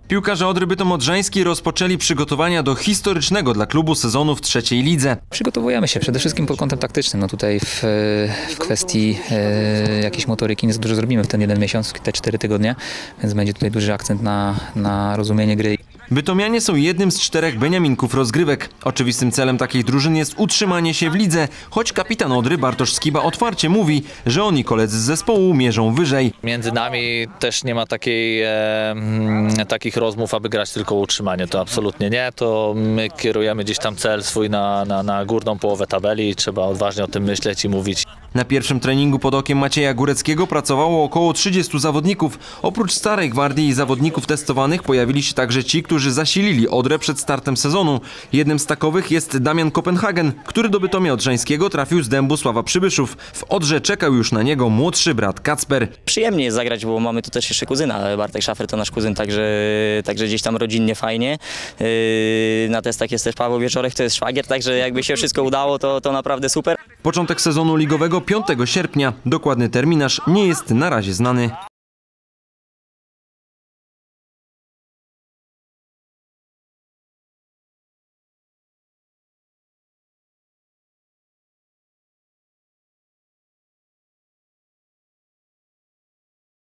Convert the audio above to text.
Piłkarze Odry Bytom Odrzański rozpoczęli przygotowania do historycznego dla klubu sezonu w trzeciej lidze. Przygotowujemy się przede wszystkim pod kątem taktycznym. No tutaj w kwestii jakiejś motoryki nie za dużo zrobimy w ten jeden miesiąc, te 4 tygodnie, więc będzie tutaj duży akcent na rozumienie gry. Bytomianie są jednym z 4 beniaminków rozgrywek. Oczywistym celem takich drużyn jest utrzymanie się w lidze, choć kapitan Odry Bartosz Skiba otwarcie mówi, że oni koledzy z zespołu mierzą wyżej. Między nami też nie ma takich rozmów, aby grać tylko o utrzymanie. To absolutnie nie. To my kierujemy gdzieś tam cel swój na górną połowę tabeli i trzeba odważnie o tym myśleć i mówić. Na pierwszym treningu pod okiem Macieja Góreckiego pracowało około 30 zawodników. Oprócz starej gwardii i zawodników testowanych pojawili się także ci, którzy zasilili Odrę przed startem sezonu. Jednym z takowych jest Damian Kopenhagen, który do Bytomia Odrzańskiego trafił z Dębu Sława Przybyszów. W Odrze czekał już na niego młodszy brat Kacper. Przyjemnie jest zagrać, bo mamy tu też jeszcze kuzyna. Bartek Szafer to nasz kuzyn, także gdzieś tam rodzinnie fajnie. Na testach jest też Paweł Wieczorek, to jest szwagier, także jakby się wszystko udało, to naprawdę super. Początek sezonu ligowego 5 sierpnia. Dokładny terminarz nie jest na razie znany.